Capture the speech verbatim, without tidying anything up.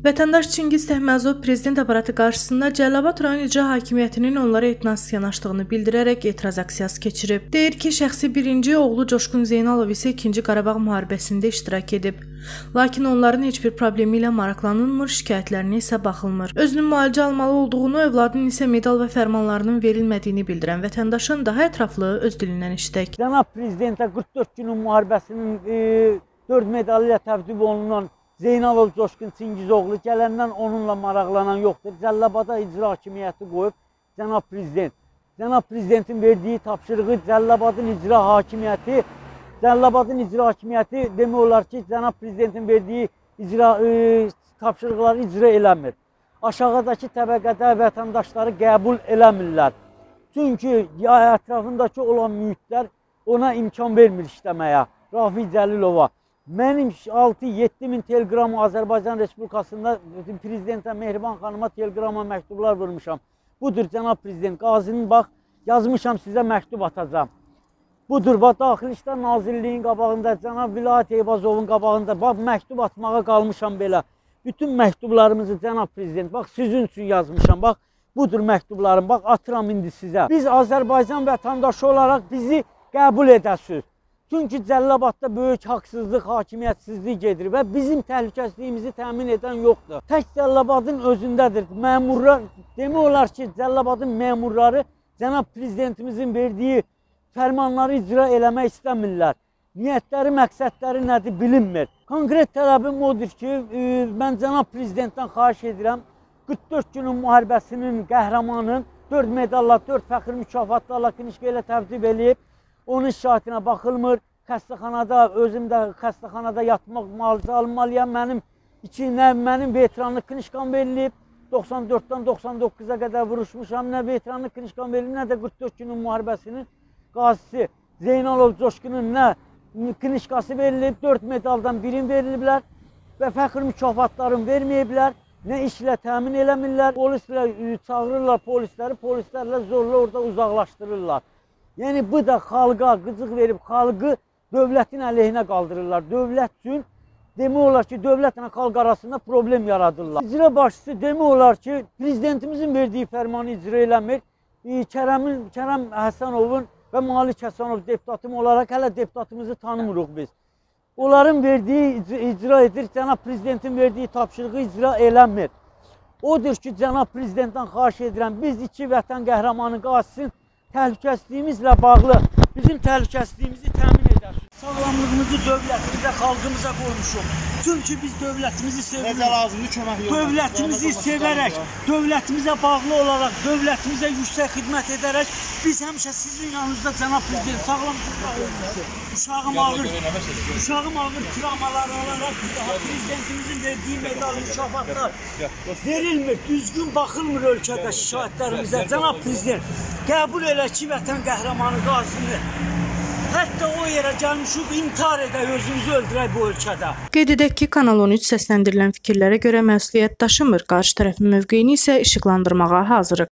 Vətəndaş Çingiz Təhmazov prezident aparatı qarşısında Cəlilabad rayon icra hakimiyyətinin onlara etnasız yanaşdığını bildirərək etiraz aksiyası keçirib. Deyir ki, şəxsi birinci oğlu Coşqun Zeynalov isə ikinci Qarabağ müharibəsində iştirak edib. Lakin onların heç bir problemi ilə maraqlanılmır, şikayətlərinə isə baxılmır. Özünün müalicə almalı olduğunu, övladının isə medal və fərmanlarının verilmədiyini bildirən vətəndaşın daha ətraflı öz dilindən eşidək. Cənab Prezidentə qırx dörd günün müharibəsinin e, dörd medalı ilə təvdib olunan Zeynalov Coşqun Çingizoğlu gələndən onunla maraqlanan yoxdur. Cəlilabada icra hakimiyyəti qoyub Cənab Prezident. Cənab Prezidentin verdiyi tapşırığı Cəlilabadın icra hakimiyyəti Cəlilabadın icra hakimiyyəti demək olar ki, Cənab Prezidentin verdiyi icra e, tapşırıqları icra eləmir. Aşağıdakı təbəqədə vətəndaşları qəbul eləmirlər. Çünki ətrafındakı olan mühitlər ona imkan vermir işləməyə. Rafi Cəlilova. Mənim altı yeddi min teleqramı Azərbaycan Respublikasında Prezidentə Mehriban xanıma teleqrama məktublar vurmuşam. Budur Cənab Prezident, qazinin bax, yazmışam sizə məktub atacağım. Budur, bax, Daxili İşlər Nazirliyinin qabağında, Cənab Vilayət Eyvazovun qabağında, bax, məktub atmağa qalmışam belə. Bütün məktublarımızı Cənab Prezident, bax, sizin üçün yazmışam, bax, budur məktublarım, bax, atıram indi sizə. Biz Azərbaycan vətəndaşı olaraq bizi qəbul edəsiniz. Çünki Cəlilabadda böyük haqsızlıq, hakimiyyətsizlik gedir və bizim təhlükəsizliyimizi təmin edən yoxdur. Tək Cəlilabadın özündədir. Məmurlar, demək olar ki, Cəlilabadın məmurları Cənab Prezidentimizin verdiyi fərmanları icra eləmək istəmirlər. Niyyətləri, məqsədləri nədir bilinmir. Konkret tələbim odur ki, mən Cənab Prezidentdən xahiş edirəm, qırx dörd günün müharibəsinin qəhrəmanın dörd medalla, dörd fəxr mükafatlarla Kinişka ilə təvcib eləyib, onun şikayətinə baxılmır. Xəstəxanada, özüm də xəstəxanada yatmaq, müalicə almalıyam. Mənim iki, nə mənim veteranlıq Kinişkam verilib, doxsan dörddən doxsan doqquza qədər vuruşmuşam. Nə veteranlıq Kinişkam verilib, nə də qırx dörd günün müharibəsinin qazisi Zeynalov Coşqunun nə Kinişkası verilib, dörd medaldan birini veriliblər və fəxr mükafatlarını verməyiblər. Nə işlə təmin eləmirlər, polislə çağırırlar polisləri, polislərlə zorla orada uzaqlaşdırırlar. Yəni bu da xalqa qıcıq verib, xalqı dövlətin əleyhinə qaldırırlar. Dövlət üçün demək olar ki, dövlətlə xalq arasında problem yaradırlar. İcra başçısı demək olar ki, Prezidentimizin verdiyi fərmanı icra eləmir. Kərəmin, Kərəm Həsənovun və Malik Həsənov deputatım olaraq hələ deputatımızı tanımırıq biz. Onların verdiyi icra edir, Cənab Prezidentin verdiyi tapşırığı icra eləmir. Odur ki, Cənab Prezidentdən xahiş edirəm, biz iki vətən qəhrəmanı qazisinin təhlükəsizliyimizlə bağlı bizim təhlükəsizliyimizi təmin edəsiniz. Sağlamlığımızı dövlətimizə, xalqımıza qoymuşuq. Çünki biz dövlətimizi sevirik. Dövlətimizi sevərək, dövlətimizə bağlı olaraq, dövlətimizə yüksək xidmət edərək biz həmişə sizin yanınızda Cənab Prezident sağlamlığımızda olmuşuq. Uşağım ağır, uşağım ağır travmalar olaraq Prezidentimizin verdiyi medal, mükafatlar verilmir. Düzgün baxılmır ölkədə şikayətlərimizə. Cənab Prezident, qəbul elə ki, vətən qəhrəmanı qazisini. Hətta o yerə gəlmişik, intihar edək, özümüzü öldürək bu ölkədə. Qeyd edək ki, Kanal on üç səsləndirilən fikirlərə görə məsuliyyət daşımır, qarşı tərəfin mövqeyini isə işıqlandırmağa hazırıq.